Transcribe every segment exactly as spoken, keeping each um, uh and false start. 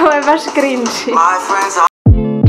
masz cringe. My friends are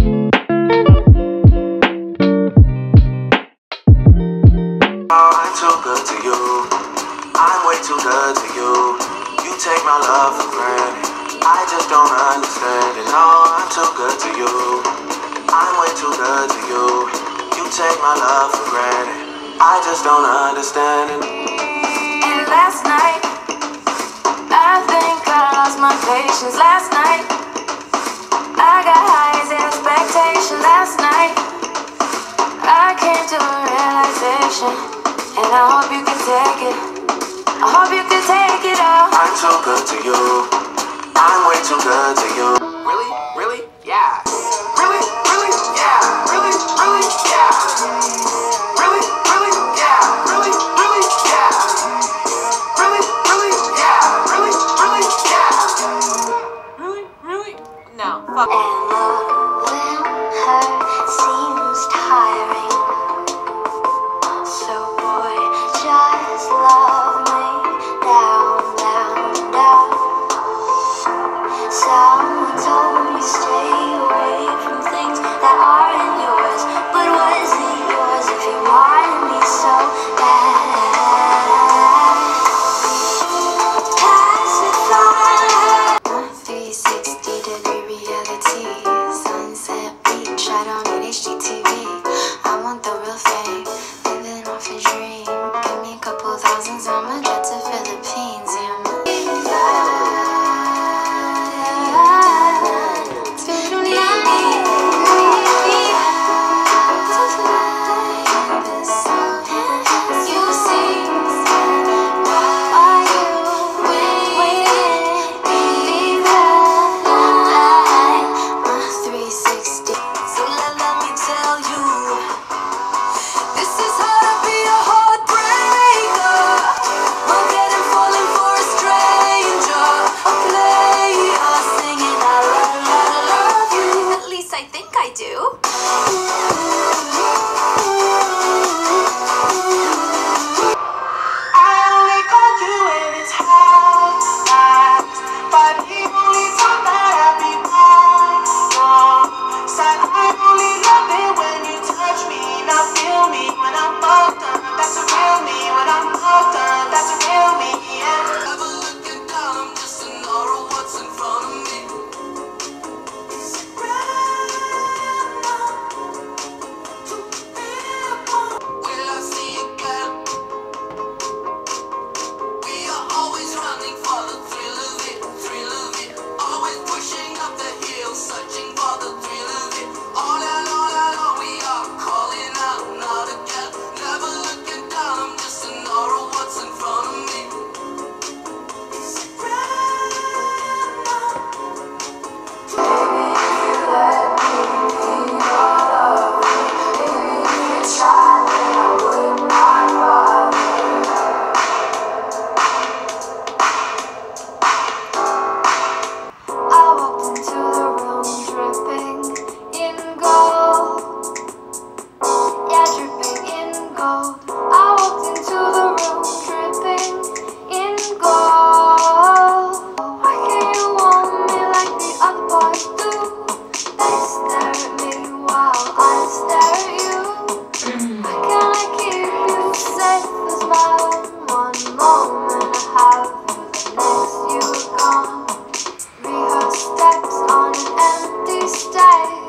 I'm too good to you. I'm way too good to you. You take my love for granted. I just don't understand it. No, I'm too good to you. I'm way too good to you. You take my love for granted. I just don't understand it. And last night, I think I lost my patience. Last night, I got highs and expectations. Last night, I came to a realization, and I hope you can take it. I hope you can take it all. I'm too good to you. I'm way too good to you. Really? Really? Yeah. Really? Really? Yeah. Really? Really? Yeah. Really? Really? Yeah. Really? Really? Yeah. Really? Really? Yeah. Really? Really? Yeah. Really? Really? No. Fuck. And loving her seems tiring. So boy, just love me down, down, down. Someone told me stay away from things that aren't yours. But was it yours if you wanted me so bad? Pacify three sixty degree reality. Sunset beach, I don't need H D T V. I want the real thing, living off a dream. Give me a couple thousands, I'ma jet to Philippines. Yeah, steps on an empty stage.